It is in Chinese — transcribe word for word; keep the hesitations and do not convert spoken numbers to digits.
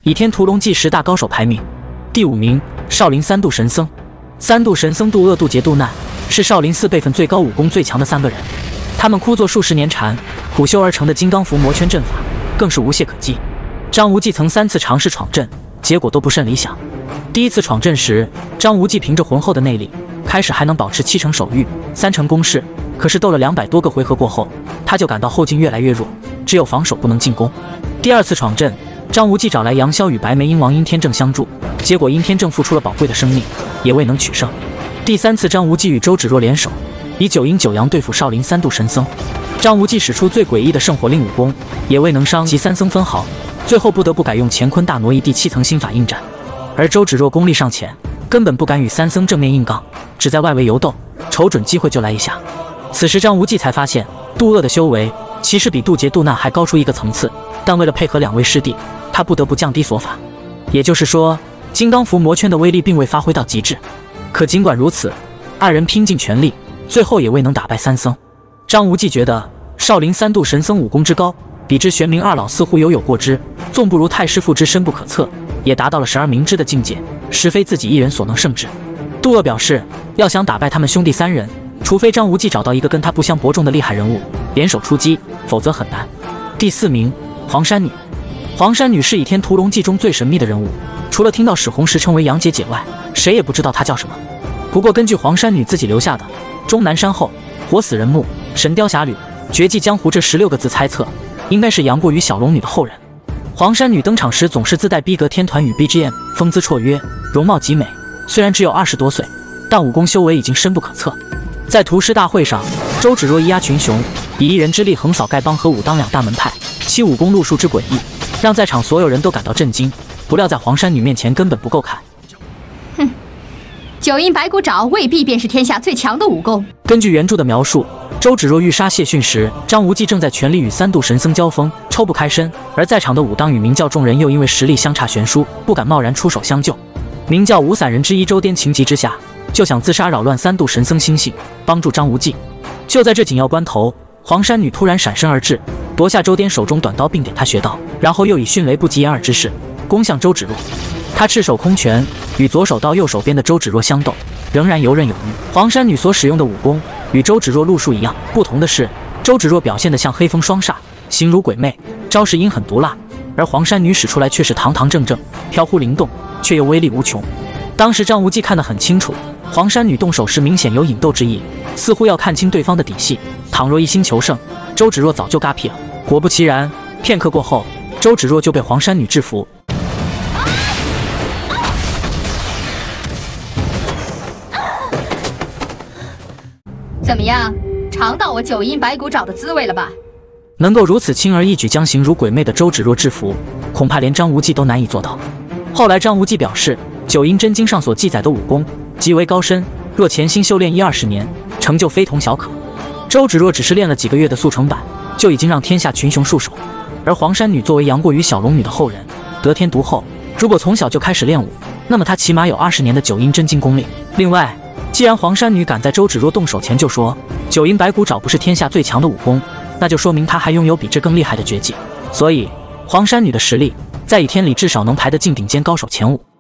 倚天屠龙记十大高手排名第五名，少林三度神僧。三度神僧渡恶、渡劫、渡难，是少林寺辈分最高、武功最强的三个人。他们枯坐数十年禅，苦修而成的金刚伏魔圈阵法，更是无懈可击。张无忌曾三次尝试闯阵，结果都不甚理想。第一次闯阵时，张无忌凭着浑厚的内力，开始还能保持七成守御、三成攻势，可是斗了两百多个回合过后，他就感到后劲越来越弱，只有防守不能进攻。第二次闯阵，张无忌找来杨逍与白眉鹰王殷天正相助，结果殷天正付出了宝贵的生命，也未能取胜。第三次，张无忌与周芷若联手，以九阴九阳对付少林三度神僧。张无忌使出最诡异的圣火令武功，也未能伤及三僧分毫，最后不得不改用乾坤大挪移第七层心法应战。而周芷若功力尚浅，根本不敢与三僧正面硬刚，只在外围游斗，瞅准机会就来一下。此时张无忌才发现，渡恶的修为其实比渡劫、渡难还高出一个层次，但为了配合两位师弟，他不得不降低锁法。也就是说，金刚伏魔圈的威力并未发挥到极致。可尽管如此，二人拼尽全力，最后也未能打败三僧。张无忌觉得少林三度神僧武功之高，比之玄冥二老似乎犹有过之，纵不如太师父之深不可测，也达到了十二明之的境界，实非自己一人所能胜之。渡恶表示，要想打败他们兄弟三人，除非张无忌找到一个跟他不相伯仲的厉害人物联手出击，否则很难。第四名，黄衫女。黄衫女是倚天屠龙记中最神秘的人物，除了听到史红石称为杨姐姐外，谁也不知道她叫什么。不过根据黄衫女自己留下的《终南山后》《活死人墓》《神雕侠侣》《绝技江湖》这十六个字猜测，应该是杨过与小龙女的后人。黄衫女登场时总是自带逼格天团与 B G M， 风姿绰约，容貌极美。虽然只有二十多岁，但武功修为已经深不可测。在屠师大会上，周芷若一压群雄，以一人之力横扫丐帮和武当两大门派，其武功路数之诡异，让在场所有人都感到震惊。不料在黄衫女面前根本不够看。 哼，九阴白骨爪未必便是天下最强的武功。 根据原著的描述，周芷若欲杀谢逊时，张无忌正在全力与三度神僧交锋，抽不开身。而在场的武当与明教众人又因为实力相差悬殊，不敢贸然出手相救。明教五散人之一周颠情急之下，就想自杀扰乱三度神僧心性，帮助张无忌。就在这紧要关头，黄衫女突然闪身而至，夺下周颠手中短刀，并点他穴道，然后又以迅雷不及掩耳之势攻向周芷若。他赤手空拳与左手到右手边的周芷若相斗，仍然游刃有余。黄衫女所使用的武功与周芷若路数一样，不同的是，周芷若表现得像黑风双煞，形如鬼魅，招式阴狠毒辣，而黄衫女使出来却是堂堂正正，飘忽灵动，却又威力无穷。当时张无忌看得很清楚，黄衫女动手时明显有引逗之意，似乎要看清对方的底细。倘若一心求胜，周芷若早就嘎屁了。果不其然，片刻过后，周芷若就被黄衫女制服。 怎么样，尝到我九阴白骨爪的滋味了吧？ 能够如此轻而易举将形如鬼魅的周芷若制服，恐怕连张无忌都难以做到。后来张无忌表示，九阴真经上所记载的武功极为高深，若潜心修炼一二十年，成就非同小可。周芷若只是练了几个月的速成版，就已经让天下群雄束手。而黄衫女作为杨过与小龙女的后人，得天独厚，如果从小就开始练武，那么她起码有二十年的九阴真经功力。另外，既然黄衫女敢在周芷若动手前就说九阴白骨爪不是天下最强的武功，那就说明她还拥有比这更厉害的绝技。所以黄衫女的实力在倚天里至少能排得进顶尖高手前五。